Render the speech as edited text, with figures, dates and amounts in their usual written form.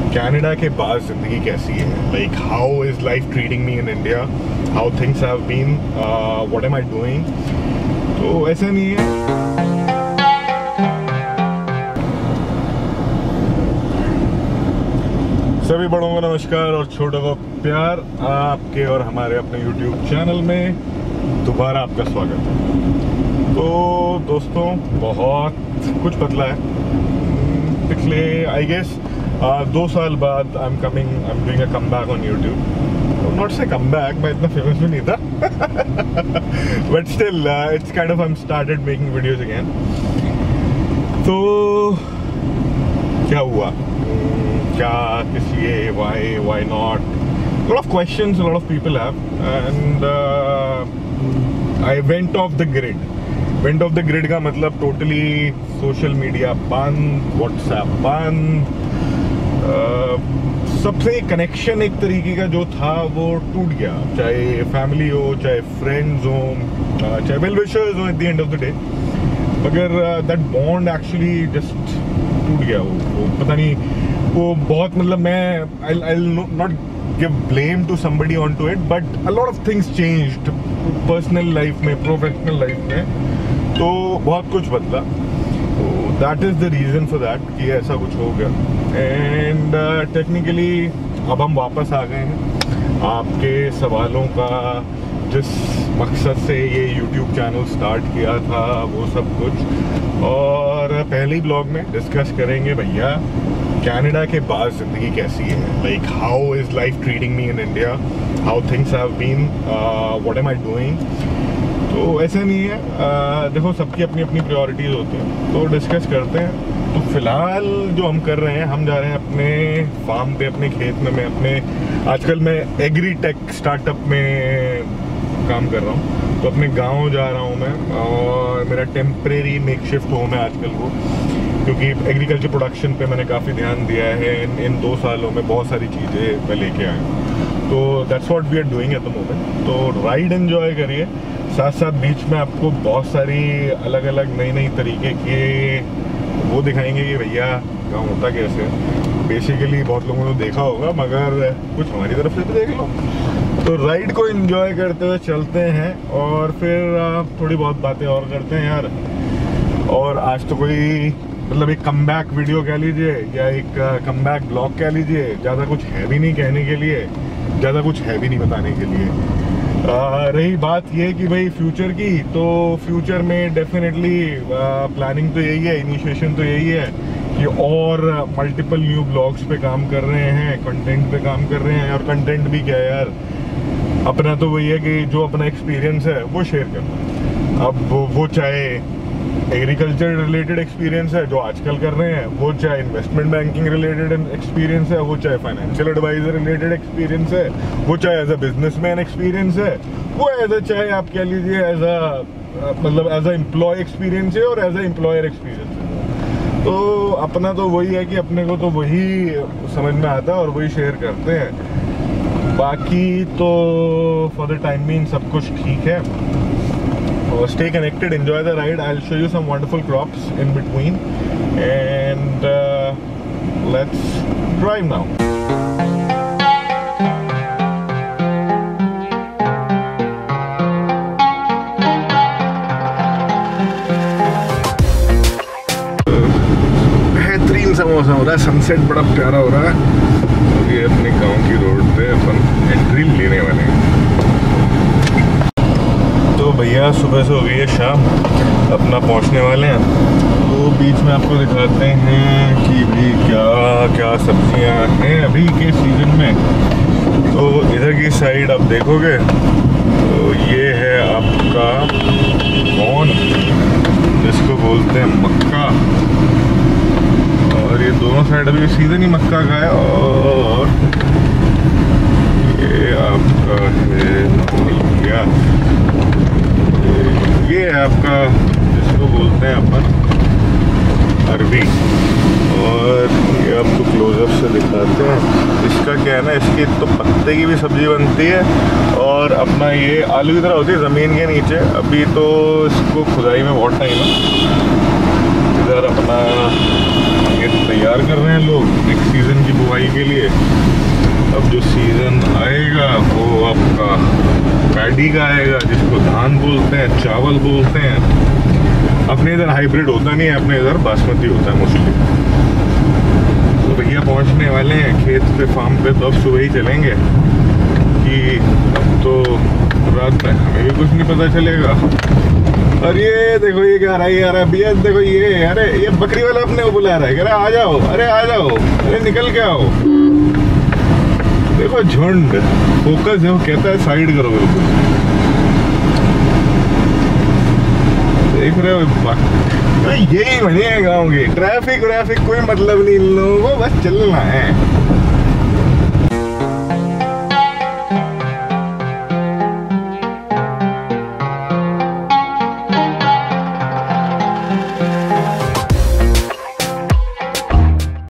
Canada के बाद ज़िंदगी कैसी है, like how is life treating me in India, how things have been, what am I doing. तो ऐसा नहीं है। सभी बड़ों को नमस्कार और छोटों को प्यार। आपके और हमारे अपने YouTube चैनल में दोबारा आपका स्वागत है। तो दोस्तों, बहुत कुछ बदला है पिछले आई गेस 2 साल बाद। I am doing a comeback on YouTube। Not say comeback, मैं इतना फेमस भी नहीं था but still it's kind of I am started making videos again. तो क्या हुआ, क्या, किस लिए, why not? A lot of questions a lot of people have, and I went off the grid. Went off the grid का मतलब totally social media बंद, WhatsApp बंद, सबसे कनेक्शन एक तरीके का जो था वो टूट गया, चाहे फैमिली हो, चाहे फ्रेंड्स हो, चाहे वेल विशर्स हो, at the end of the day. मगर दैट बॉन्ड एक्चुअली जस्ट टूट गया। वो पता नहीं, वो बहुत मतलब मैं I'll not give blame to somebody onto it, but a lot of things changed personal life में, professional life में, तो बहुत कुछ बदला। तो that is the reason for that कि ऐसा कुछ हो गया। and technically अब हम वापस आ गए हैं आपके सवालों का, जिस मकसद से ये YouTube चैनल स्टार्ट किया था, वो सब कुछ। और पहले ब्लॉग में डिस्कस करेंगे भैया कनाडा के बाद ज़िंदगी कैसी है, like how is life treating me in India, how things have been, what am I doing. तो ऐसा नहीं है, देखो सबकी अपनी अपनी प्रायोरिटीज़ होती हैं, तो डिस्कस करते हैं। तो फिलहाल जो हम कर रहे हैं, हम जा रहे हैं अपने फार्म पे, अपने खेत में। मैं आजकल मैं एग्री टेक स्टार्टअप में काम कर रहा हूँ, तो अपने गांव जा रहा हूँ मैं, और मेरा टेम्परेरी मेकशिफ्ट होम है आजकल वो, क्योंकि एग्रीकल्चर प्रोडक्शन पे मैंने काफ़ी ध्यान दिया है इन 2 सालों में। बहुत सारी चीज़ें मैं लेके आया हूँ, तो that's what we are doing at the moment. तो राइड एंजॉय करिए, साथ साथ बीच में आपको बहुत सारी अलग अलग नई तरीके के वो दिखाएंगे कि भैया गाँव होता कैसे। बेसिकली बहुत लोगों ने देखा होगा, मगर कुछ हमारी तरफ से भी देख लो। तो राइड को एंजॉय करते हुए चलते हैं, और फिर थोड़ी बहुत बातें और करते हैं यार। और आज तो कोई मतलब एक कमबैक वीडियो कह लीजिए, या एक कमबैक ब्लॉग कह लीजिए। ज़्यादा कुछ है भी नहीं कहने के लिए, ज़्यादा कुछ है भी नहीं बताने के लिए। रही बात ये कि भाई फ्यूचर की, तो फ्यूचर में डेफिनेटली प्लानिंग तो यही है, इनिशिएशन तो यही है कि और मल्टीपल न्यू ब्लॉग्स पे काम कर रहे हैं, कंटेंट पे काम कर रहे हैं। और कंटेंट भी क्या है यार, अपना तो वही है कि जो अपना एक्सपीरियंस है वो शेयर करना। अब वो चाहे एग्रीकल्चर रिलेटेड एक्सपीरियंस है जो आजकल कर रहे हैं, वो चाहे इन्वेस्टमेंट बैंकिंग रिलेटेड एक्सपीरियंस है, वो चाहे फाइनेंशियल एडवाइजर रिलेटेड एक्सपीरियंस है, वो चाहे एज अ बिजनेसमैन एक्सपीरियंस है, वो चाहे आप कह लीजिए एज अ एम्प्लॉय एक्सपीरियंस है, और एज अ एम्प्लॉयर एक्सपीरियंस है। तो अपना तो वही है कि अपने को तो वही समझ में आता है और वही शेयर करते हैं। बाकी तो फॉर द टाइम बीइंग सब कुछ ठीक है। Stay connected, enjoy the ride. I'll show you some wonderful crops in between, and let's drive now. बेहतरीन सा मौसम हो रहा है, सनसेट बड़ा प्यारा हो रहा है। ये अपने गांव की रोड पे अपन एंट्री लेने वाले हैं। तो भैया सुबह से हो गई है शाम, अपना पहुंचने वाले हैं। तो बीच में आपको दिखाते हैं कि भी क्या क्या सब्जियां हैं अभी के सीज़न में। तो इधर की साइड आप देखोगे तो ये है आपका कॉर्न, जिसको बोलते हैं मक्का, और ये दोनों साइड अभी सीज़न ही मक्का का है। और ये आपका है ये है आपका, जिसको बोलते हैं अपन अरबी। और ये आपको क्लोजअप से दिखाते हैं। इसका क्या है ना, इसकी तो पत्ते की भी सब्जी बनती है, और अपना ये आलू की तरह होती है ज़मीन के नीचे। अभी तो इसको खुदाई में बहुत टाइम है। इधर अपना ये तैयार कर रहे हैं लोग नेक्स्ट सीज़न की बुआई के लिए। अब जो सीजन आएगा वो आपका पैडी का आएगा, जिसको धान बोलते हैं, चावल बोलते हैं। अपने इधर हाइब्रिड होता नहीं है, अपने इधर बासमती होता है मोस्टली। तो भैया पहुंचने वाले हैं खेत पे, फार्म पे, तो अब सुबह ही चलेंगे कि अब तो रात में हमें भी कुछ नहीं पता चलेगा। और ये देखो ये क्या रहा है, यार भैया देखो ये, अरे ये बकरी वाला अपने को बुला रहा है, कह रहा है आ जाओ, अरे आ जाओ, अरे निकल के आओ। देखो झुंड फोकस है, वो कहता है साइड करो बिल्कुल। देख रहे हो, तो यही बने गाँव के ट्रैफिक व्रैफिक कोई मतलब नहीं इन लोगों को, बस चलना है।